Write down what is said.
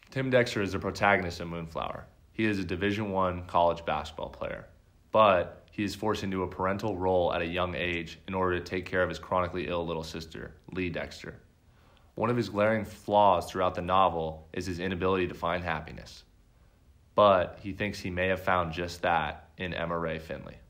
Tim Dexter is the protagonist of MoonFlower. He is a Division I college basketball player, but he is forced into a parental role at a young age in order to take care of his chronically ill little sister, Lee Dexter. One of his glaring flaws throughout the novel is his inability to find happiness, but he thinks he may have found just that in Emma Ray Finley.